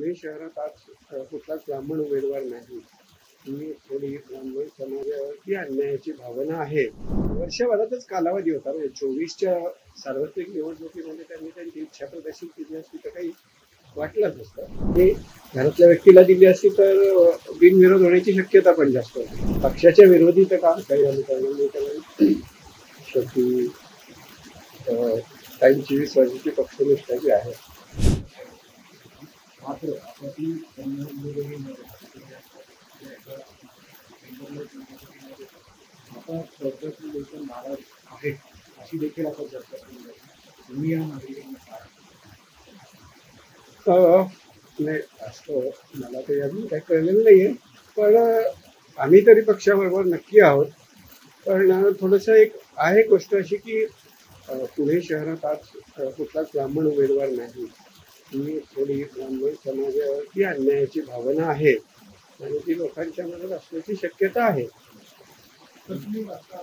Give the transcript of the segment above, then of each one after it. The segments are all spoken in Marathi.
पुणे शहरात आज कुठलाच ब्राह्मण उमेदवार नाही. ही थोडी ब्राह्मण समाजावरती अन्यायाची भावना आहे. वर्षभरातच कालावधी होता, म्हणजे 24च्या सार्वत्रिक निवडणुकीमध्ये त्यांनी त्यांची इच्छा प्रदर्शित केली असती तर काही वाटलंच नसतं. ते घरातल्या व्यक्तीला दिली असती तर बिनविरोध होण्याची शक्यता पण जास्त होती. पक्षाच्या विरोधी तर काम काही झालं कारण शेवटी काही 24 वर्षाची पक्षनिष्ठा जी आहे. मात्र आता सरकारची लोक नाराज आहेत अशी देखील आपण चर्चा केली आहे. तुम्ही या नागरिकांना नाही असं मला काही अजून काही कळलेलं नाहीये, पण आम्ही तरी पक्षाबरोबर नक्की आहोत. पण थोडंसं एक आहे गोष्ट अशी की पुणे शहरात आज कुठलाच ब्राह्मण उमेदवार नाही. ही थोडी ब्राह्मण समाजावरती अन्यायाची भावना आहे आणि ती लोकांच्या मनात असण्याची शक्यता आहे. तर तुम्ही आता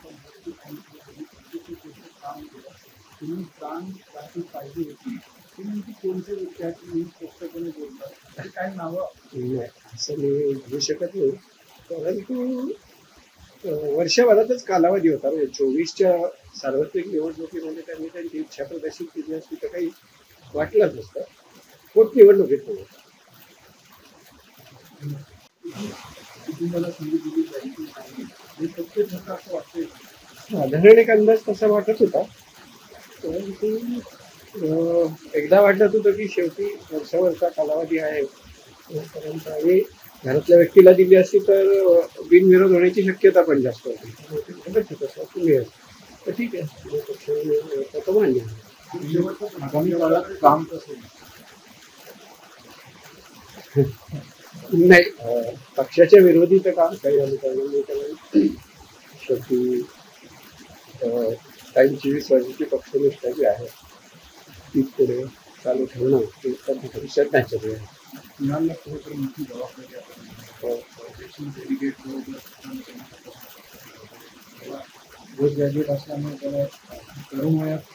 तुम्ही प्राण राखी पाहिजे होती ती नेमकी कोणते विद्यार्थी स्पष्टपणे बोलतात काय नावं नाही असं मी घेऊ शकत नाही, परंतु वर्षभरातच कालावधी होता, म्हणजे 24च्या सार्वत्रिक निवडणुकीमध्ये त्यांनी त्यांची इच्छा प्रदर्शित केली असती तर काही वाटलंच नसतं. पोटनिवडणुकीत कुटुंबाला संधी दिली जाईल की नाही हे प्रत्येक होतं असं वाटतंय. साधारण एक अंदाज तसा वाटत होता, परंतु एकदा वाटत होतं की शेवटी वर्षावरचा कालावधी आहे, तोपर्यंत आणि घरातल्या व्यक्तीला दिली असती तर बिनविरोध होण्याची शक्यता पण जास्त होती. तुम्ही तर ठीक आहे, तो मान्य आहे. आगामी काळात काम कसं नाही पक्षाच्या विरोधी तर काम काही झालं कारण शेवटी काही 24 वर्षाची पक्षनिष्ठा जी आहे ती पुढे चालू ठेवणं ही श्रद्धांजली आहे. पुण्याला खरोखर मोठी जबाबदारी पोस्ट ग्रॅज्युएट असल्यामुळे त्याला तरुण वयात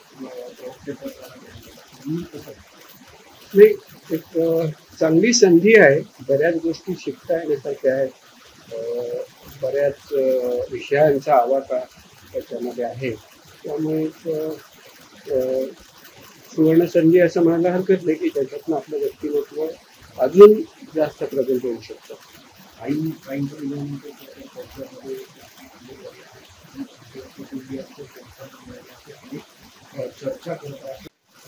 नाही एक चांगली संधी आहे. बऱ्याच गोष्टी शिकता येण्यासारख्या आहेत. बऱ्याच विषयांचा आवाका त्याच्यामध्ये आहे, त्यामुळे सुवर्ण संधी असं म्हणायला हरकत नाही की त्याच्यातनं आपलं व्यक्तिमत्व अजून जास्त प्रगल्भ होऊ शकतं. चर्चा करतात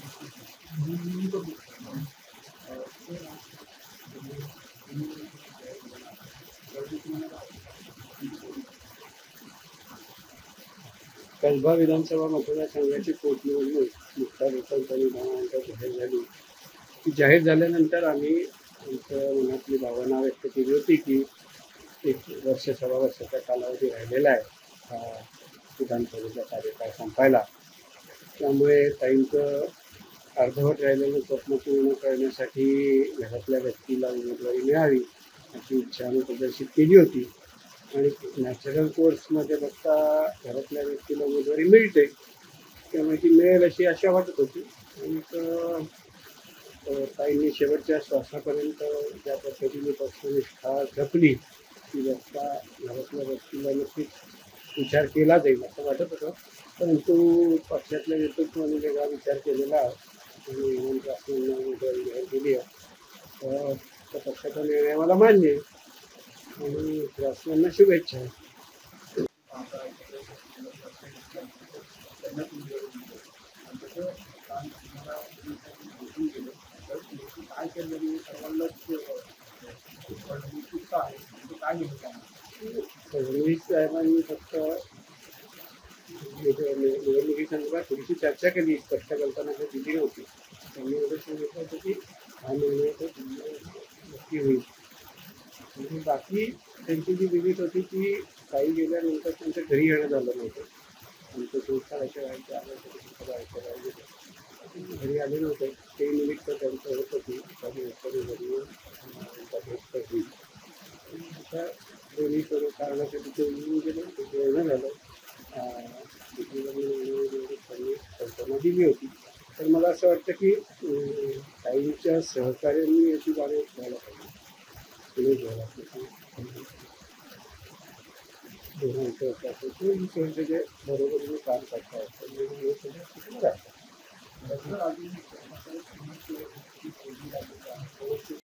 कसबा विधानसभा मतदारसंघाची पोटनिवडणूक मुख्तार रोशनपणे जाहीर झाली. ती जाहीर झाल्यानंतर आम्ही आमच्या मनातली भावना व्यक्त केली होती की एक सव्वा वर्षाचा कालावधी राहिलेला आहे हा विधानसभेचा कार्यकाळ संपायला. त्यामुळे ताईंचं अर्धवट राहिलेलं स्वप्न पूर्ण करण्यासाठी घरातल्या व्यक्तीला उमेदवारी मिळावी अशी इच्छा आम्ही प्रदर्शित केली होती. आणि नॅचरल कोर्समध्ये बघता घरातल्या व्यक्तीला उमेदवारी मिळते, त्यामुळे ती मिळेल अशी आशा वाटत होती. आणि ताईंनी शेवटच्या श्वासापर्यंत ज्या पद्धतीने पक्षनिष्ठा जपली ती बघता घरातल्या व्यक्तीला नक्कीच विचार केला जाईल असं वाटत होतं. परंतु पक्षातल्या नेतृत्वाने वेगळा विचार केलेला आणि हेमंत रासनेंना उमेदवारी जाहीर केली आहे, तर पक्षाचा निर्णय मला मान्य आहे आणि रासनेंना शुभेच्छा. काय केलं सर्वांनाच काय फडणवीस साहेबांनी फक्त निवडणुकीसंदर्भात थोडीशी चर्चा केली, स्पष्ट कल्पना काही दिली नव्हती. त्यांनी एवढं सांगितलं होतं की हा निर्णय तो नक्की होईल. म्हणजे बाकी त्यांची जी विजिट होती ती काही गेल्यानंतर त्यांच्या घरी येणं झालं नव्हतं. आमच्या संस्थानाच्या व्हायच्या घरी आले नव्हते, ते निमित्त त्यांचं होतं की आता दोन्ही सर्व कारणासाठी ते येऊन गेले, ते येणं झालं. त्यांनी कल्पना दिली होती. तर मला असं वाटतं की ताईंच्या सहकार्यांनी याची जाणीव व्हायला पाहिजे. पुढे घ्यायला पाहिजे. दोघांचं असं सगळे बरोबरीने काम करता येतं हे सगळं शिकलं जातं. अजून एक